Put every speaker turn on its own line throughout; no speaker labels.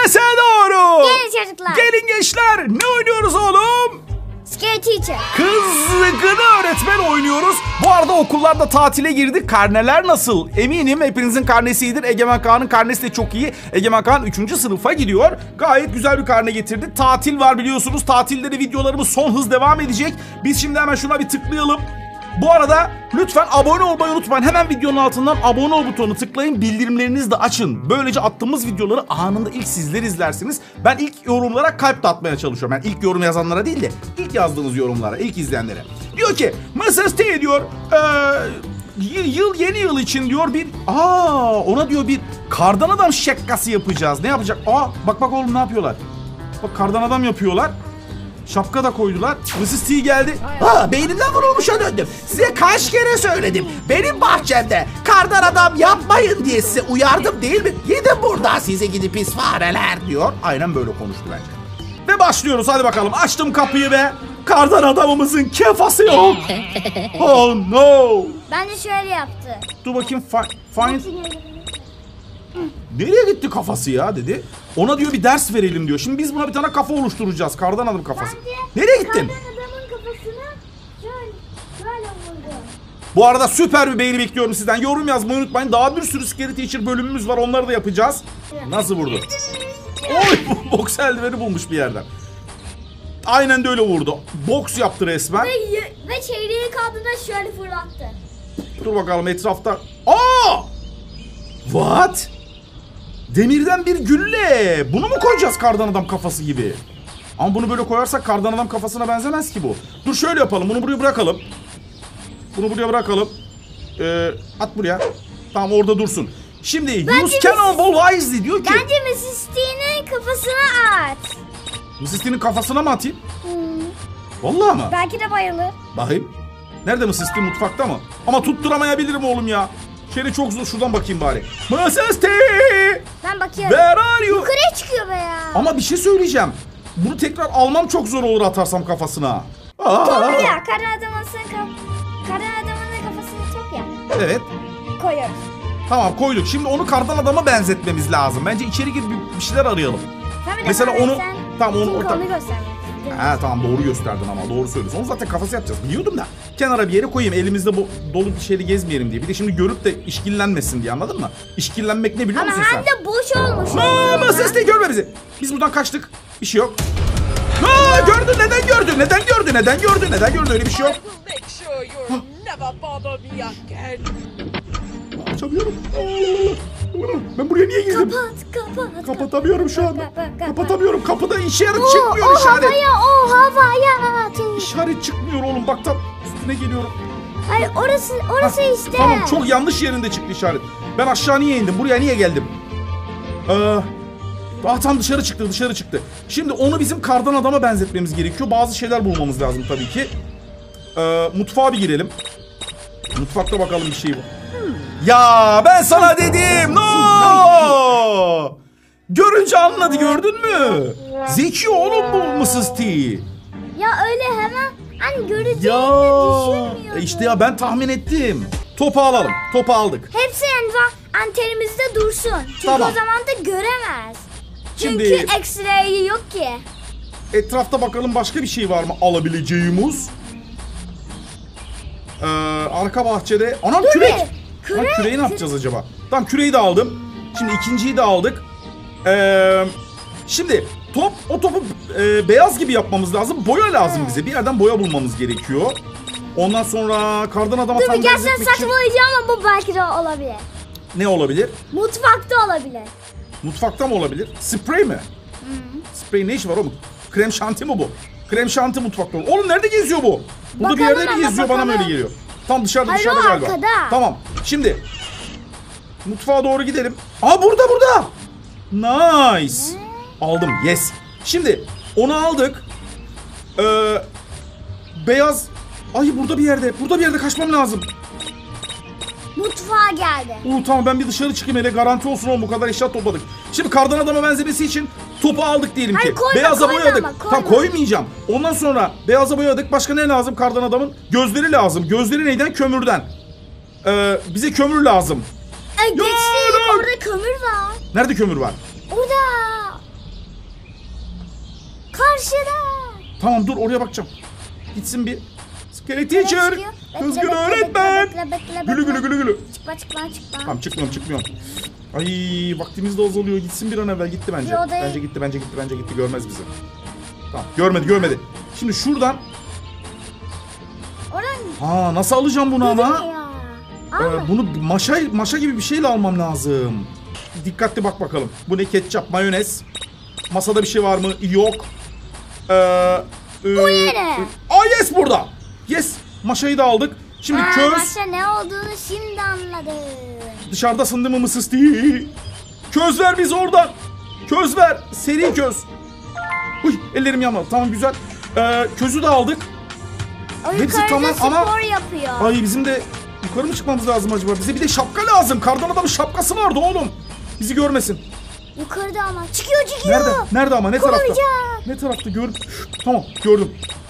Sese doğru.
Gelin çocuklar.
Gelin gençler. Ne oynuyoruz oğlum?
Scary Teacher.
Kızgın öğretmen oynuyoruz. Bu arada okullarda tatile girdik. Karneler nasıl? Eminim hepinizin karnesi iyidir. Egemen Kaan'ın karnesi de çok iyi. Egemen Kaan 3. sınıfa gidiyor. Gayet güzel bir karne getirdi. Tatil var biliyorsunuz. Tatilde de videolarımız son hız devam edecek. Biz şimdi hemen şuna bir tıklayalım. Bu arada lütfen abone olmayı unutmayın. Hemen videonun altından abone ol butonuna tıklayın. Bildirimlerinizi de açın. Böylece attığımız videoları anında ilk sizler izlersiniz. Ben ilk yorumlara kalp de atmaya çalışıyorum. Yani ilk yorum yazanlara değil de ilk yazdığınız yorumlara, ilk izleyenlere. Diyor ki Mrs. T diyor yeni yıl için diyor ona diyor bir kardan adam şekkası yapacağız. Ne yapacak? Bak oğlum ne yapıyorlar? Bak kardan adam yapıyorlar. Şapka da koydular. Mrs. T geldi. Beynimden vurulmuşa döndüm. Size kaç kere söyledim. Benim bahçemde kardan adam yapmayın diye size uyardım değil mi? Gidin buradan size gidin pis fareler diyor. Aynen böyle konuştu bence. Ve başlıyoruz hadi bakalım. Açtım kapıyı ve kardan adamımızın kefası yok. Oh no.
Bence şöyle yaptı.
Dur bakayım find. Nereye gitti kafası ya dedi. Ona diyor bir ders verelim diyor. Şimdi biz buna bir tane kafa oluşturacağız. Kardan adam kafası. Nereye gittin?
Kardan adamın kafasını şöyle vurdu.
Bu arada süper bir beğeni bekliyorum sizden. Yorum yazmayı unutmayın. Daha bir sürü Scary Teacher bölümümüz var. Onları da yapacağız. Nasıl vurdu? Oy, boks eldiveni bulmuş bir yerden. Aynen de öyle vurdu. Boks yaptı resmen.
Ve çeyreği kaldığında şöyle fırlattı.
Dur bakalım etrafta. What? Demirden bir gülle. Bunu mu koyacağız kardan adam kafası gibi? Ama bunu böyle koyarsak kardan adam kafasına benzemez ki bu. Dur şöyle yapalım. Bunu buraya bırakalım. At buraya. Tamam orada dursun. Şimdi use cannonball wisely diyor ki.
Bence Mrs. T'nin kafasına at.
Mrs. T'nin kafasına mı atayım? Vallahi mı?
Belki de bayılır.
Bakayım. Nerede Mrs. T? Mutfakta mı? Ama tutturamayabilirim oğlum ya. Şöyle çok zor. Şuradan bakayım bari. Mrs. T!
Ben bakıyorum.
Where are you?
Yukarıya çıkıyor be ya.
Ama bir şey söyleyeceğim. Bunu tekrar almam çok zor olur atarsam kafasına.
Top ya. Kardan adamın kafasını top ya.
Evet.
Koyuyoruz.
Tamam koyduk. Şimdi onu kardan adama benzetmemiz lazım. Bence içeri girip bir şeyler arayalım. Mesela onu... Tamam onu orta... Tamam doğru gösterdin ama doğru söylüyorsun. Onu zaten kafası yapacağız. Biliyordum da. Kenara bir yere koyayım. Elimizde bu dolu bir şeyle gezmeyelim diye. Bir de şimdi görüp de işkillenmesin diye anladın mı? İşkillenmek ne biliyor musun sen?
Ama hem de boş olmuş.
Ama ses de görme bizi. Biz buradan kaçtık. Bir şey yok. Gördün neden gördün? Neden gördün? Öyle bir şey yok. Açamıyorum. Ben buraya niye girdim?
Kapat.
Kapatamıyorum şu anda. Kapatamıyorum. Kapıda işaret çıkmıyor işaret.
Havaya.
İşaret çıkmıyor oğlum. Bak tam üstüne geliyorum.
Hayır orası işte.
Tamam çok yanlış yerinde çıktı işaret. Ben aşağı niye indim? Buraya niye geldim? Tam dışarı çıktı. Şimdi onu bizim kardan adama benzetmemiz gerekiyor. Bazı şeyler bulmamız lazım tabii ki. Mutfağa bir girelim. Mutfakta bakalım bir şey var. Ya ben sana dedim. No! Görünce anladı gördün mü? Zeki oğlum bu Mrs. T.
Ya öyle hemen hani göreceğini düşünmüyorum.
İşte ya ben tahmin ettim. Topu alalım. Topu aldık.
Hepsi antenimizde dursun. Çünkü
tamam.
O zaman da göremez. Çünkü
Şimdi,
X-ray yok ki.
Etrafta bakalım başka bir şey var mı alabileceğimiz? Arka bahçede. Anam kürek. Küreği ne yapacağız acaba? Tamam küreği de aldım. Şimdi ikinciyi de aldık. Şimdi o topu beyaz gibi yapmamız lazım. Boya lazım bize. Bir yerden boya bulmamız gerekiyor. Ondan sonra kardan adama tam benzetmek için...
Gerçekten saçmalayacağım ama bu belki de olabilir.
Ne olabilir?
Mutfakta olabilir.
Mutfakta mı olabilir? Sprey mi? Sprey ne işi var oğlum? Krem şanti mi bu? Krem şanti mutfakta olur. Oğlum nerede geziyor bu? Burada bir yerde mi geziyor? Bana mı öyle geliyor? Tam dışarıda galiba.
Arkada.
Tamam. Şimdi mutfağa doğru gidelim. Burada. Nice. Aldım. Yes. Şimdi onu aldık. Beyaz. Burada bir yerde kaçmam lazım.
Mutfağa geldi.
Tamam ben bir dışarı çıkayım hele garanti olsun oğlum bu kadar eşya topladık. Şimdi kardan adama benzemesi için topu aldık diyelim ki. Beyaza boyadık. Tamam koymayacağım. Ondan sonra beyaza boyadık. Başka ne lazım kardan adamın? Gözleri lazım. Gözleri neyden? Kömürden. Bize kömür lazım.
Geçtik orada kömür var.
Nerede kömür var?
Orada. karşıda.
Tamam dur oraya bakacağım. Gitsin bir. Skeleton teacher. Kızgın öğretmen. Gülü gülü gülü gülü.
Çıkma.
Tamam çıkmıyorum. Ay vaktimiz de azalıyor. Gitsin bir an evvel. Gitti bence. Bence gitti. Görmez bizi. Tamam görmedi. Şimdi şuradan.
Oradan.
Nasıl alacağım bunu ama?
Ya.
Bunu maşa gibi bir şeyle almam lazım. Dikkatli bak bakalım. Bu ne? Ketçap, mayonez. Masada bir şey var mı? Yok.
Bu yine.
Yes burada. Yes. Maşayı da aldık. Şimdi köz.
Maşa ne olduğunu şimdi anladım.
Dışarıdasın değil mi mısısti? Köz ver bizi oradan. Köz ver. Seri köz. Uy ellerim yanmadı. Tamam güzel. Közü de aldık.
O
Hepsi
yukarıda
tamam
spor
ama
yapıyor.
ay bizim de yukarı mı çıkmamız lazım acaba? Bize bir de şapka lazım. Kardan adamın şapkası vardı oğlum. Bizi görmesin.
Yukarıda ama. Çıkıyor.
Nerede ama? Ne tarafta?
Kovalayacak.
Ne tarafta? Tamam gördüm.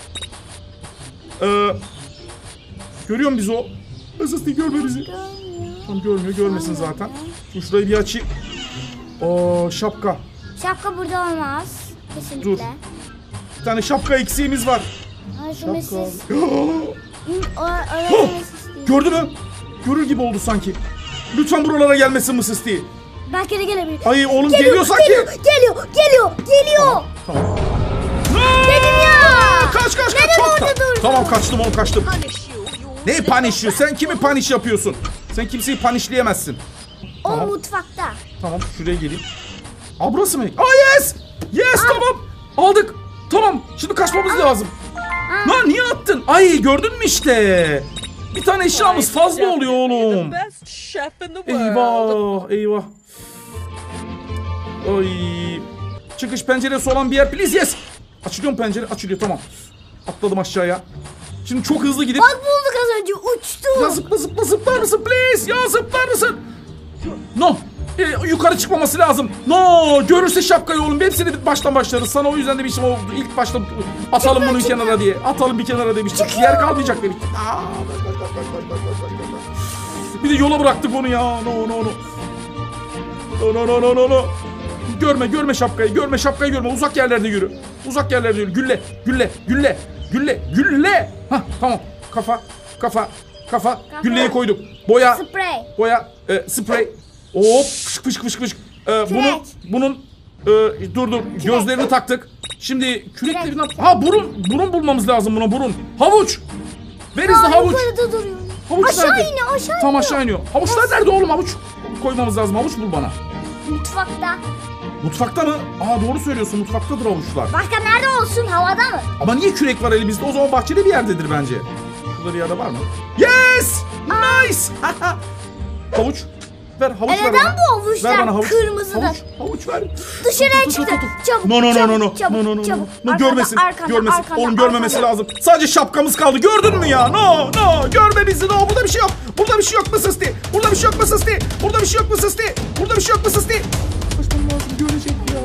Görüyor mu bizi o? Mısısti görme bizi. Tam görmüyor. Görmesin zaten. Şimdi şurayı bir açayım. Şapka.
Şapka burada olmaz. Kesinlikle.
Dur. Bir tane şapka eksiğimiz var.
Şapka.
Gördü mü? Görür gibi oldu sanki. Lütfen buralara gelmesin Mısısti.
Belki de gelebilir.
Ay oğlum geliyor sanki.
Geliyor.
Tamam.
Dedim ya.
Kaç.
Neden
Çok
orada durdun?
Tamam kaçtım. Ne punish you? Sen kimi punish yapıyorsun? Sen kimseyi punishleyemezsin.
O
Tamam.
mutfakta.
Tamam şuraya geleyim. Burası mı? Yes! Tamam. Aldık. Tamam. Şimdi kaçmamız lazım. Lan niye attın? Ay gördün mü işte? Bir tane eşyamız fazla oluyor oğlum. Eyvah. Ay. Çıkış penceresi olan bir yer please. Yes. Açılıyor mu pencere? Açılıyor tamam. Atladım aşağıya. Şimdi çok hızlı gidip.
Bak bulduk az önce uçtu.
Ya zıplar mısın please? Ya zıplar mısın? No. Yukarı çıkmaması lazım. No. Görürse şapkayı oğlum. Hepsini baştan başlarız. Sana o yüzden demiştim o ilk başta atalım bunu bir kenara diye. Atalım bir kenara demiştik. Yer kalmayacak demiştik. Bir de yola bıraktık onu ya. No. Görme şapkayı. Görme. Uzak yerlerde yürü. Gülle. Hah tamam. Kafa. Gülleyi koyduk. Boya. Sprey. Hop. Fışk. Bunun dur. Gözlerini taktık. Şimdi kürekle bir burun bulmamız lazım buna burun. Havuç. Where is the havuç?
Yukarıda duruyor.
Havuç
aşağı
nerede?
iniyor.
Tam aşağı iniyor. Havuçlar nerede oğlum? Havuç koymamız lazım. Havuç bul bana. Mutfakta mı? Doğru söylüyorsun. Mutfaktadır havuçlar.
Başka nerede olsun? Havada mı?
Ama niye kürek var elimizde? O zaman bahçede bir yerdedir bence. Şurada bir yerde var mı? Yes! Nice! Havuç. Ver havuç ver bana.
Neden bu havuçlar
ver bana havuç.
kırmızıda?
Havuç ver.
Dışarıya çıktı. Çabuk.
No, görmesin.
Arkanda.
Oğlum görmemesi lazım. Sadece şapkamız kaldı. Gördün mü ya? No. Görme bizi. No. Burada bir şey yok. Burada bir şey yok mu Sısti? Burada bir şey yok mu Sısti? Kaçmam lazım. Görecek ya.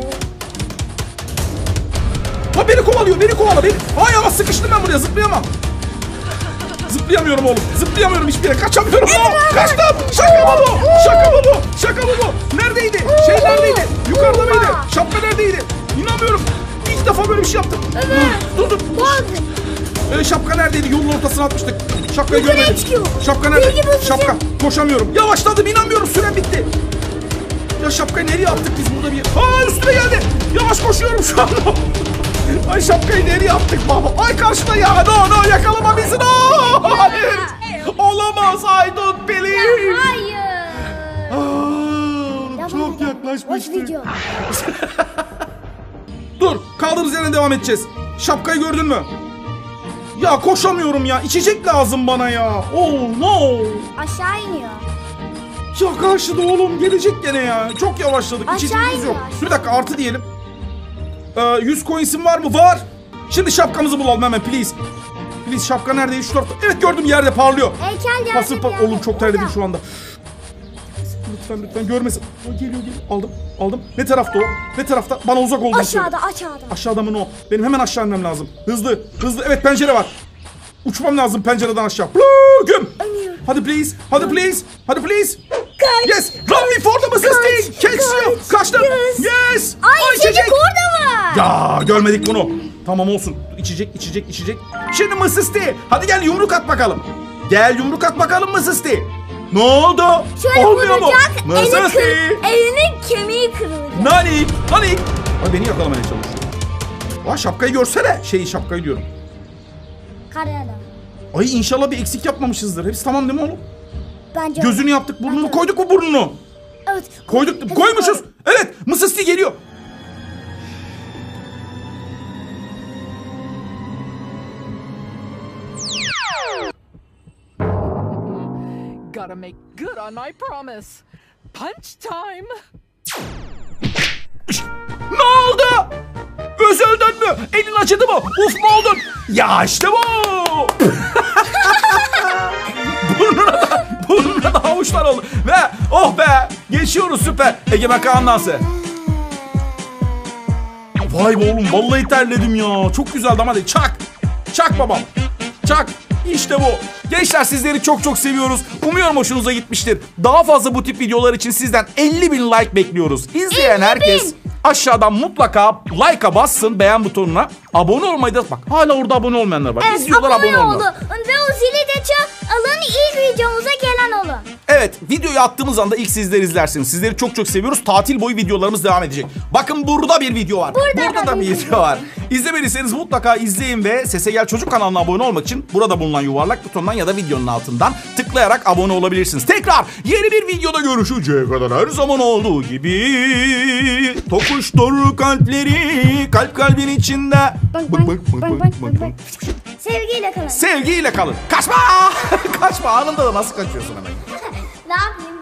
Beni kovala. Ay ama sıkıştım ben buraya. Zıplayamıyorum oğlum. Hiçbir yere kaçamıyorum. Kaçtım. Şaka mı bu? Neredeydi? Neredeydi? Yukarıda mıydı? Şapka neredeydi? İnanmıyorum. İlk defa böyle bir şey yaptım.
Evet.
Dur. Şapka neredeydi? Yolun ortasına atmıştık. Şapkayı görmedim. Şapka nerede? Şapka. Koşamıyorum. Yavaşladım. İnanmıyorum. Süren bitti. Ya şapkayı nereye attık biz burada bir? Üstüme geldi. Yavaş koşuyorum şu an. Ay şapkayı nereye attık baba? Ay karşıda ya. No yakalama bizi. Hayır. Olamaz. I don't believe.
Hayır.
Çok yaklaşmıştık. Dur. Kaldığımız yerden devam edeceğiz. Şapkayı gördün mü? Ya koşamıyorum ya. İçecek lazım bana ya. Oh no.
Aşağı iniyor.
Ya karşıda oğlum gelecek gene ya. Çok yavaşladık.
Aşağı
İçeceğimiz yok.
iniyor.
Bir dakika artı diyelim. 100 coins'im var mı? Var. Şimdi şapkamızı bulalım hemen please. Please şapka neredeydi? Şu tarafta. Evet gördüm yerde parlıyor.
Heykel
Oğlum çok terledim şu anda. Lütfen görmesin. Geliyor. Aldım. Ne tarafta o? Ne tarafta? Bana uzak olduğunu söyle.
Aşağıda.
Aşağıda mı o? Benim hemen aşağı inmem lazım. Hızlı. Evet pencere var. Uçmam lazım pencereden aşağı. Güm. Hadi please. Yes. Run me for the missing. Catch you. Kaçtım. Yes.
Ay içecek orada var.
Ya görmedik bunu. Tamam olsun. İçecek. Şimdi Mısısti. Hadi gel yumruk at bakalım. Gel yumruk at bakalım Mısısti. Ne oldu?
Şöyle
Olmuyor mu?
vuracak.
Mısısti.
Elinin kemiği kırılacak.
Nanik. Ay beni yakalamaya çalışıyor. Vay şapkayı görsene. Şapkayı diyorum.
Kare adam.
Ay inşallah bir eksik yapmamışızdır. Hepsi tamam değil mi oğlum?
Bence
Gözünü yaptık. Burnunu
Bence
koyduk mu burnunu?
Evet.
Koyduk. Koymuşuz. Evet. Mısısti geliyor.
Gotta make good on my promise. Punch time.
Ne oldu? Üzüldün mü? Elin acıdı mı? Uf mu oldun? Ya işte bu. Burnuna da havuçlar oldu. Ve oh be geçiyoruz süper. Egemen Kaan dansı. Vay be oğlum vallahi terledim ya. Çok güzeldi ama hadi çak. Çak babam. Çak. İşte bu. Gençler sizleri çok seviyoruz. Umuyorum hoşunuza gitmiştir. Daha fazla bu tip videolar için sizden 50.000 like bekliyoruz. İzleyen herkes aşağıdan mutlaka like'a bassın beğen butonuna. Abone olmayı da bak hala orada abone olmayanlar var. İzliyorlar abone olmuyor.
Ve o zili de çak. Alın ilk videomuza gelen olun.
Evet videoyu attığımız anda ilk sizler izlersiniz. Sizleri çok seviyoruz. Tatil boyu videolarımız devam edecek. Bakın burada bir video var. Burada da bir video var. İzlemediyseniz mutlaka izleyin ve Sese Gel Çocuk kanalına abone olmak için burada bulunan yuvarlak butondan ya da videonun altından tıklayarak abone olabilirsiniz. Tekrar yeni bir videoda görüşeceğe kadar her zaman olduğu gibi tokuştur kalpleri kalp kalbin içinde.
Sevgiyle kalın.
Sevgiyle kalın. Kaçma! Kaçma anında da nasıl kaçıyorsun hemen?
Ne yapayım?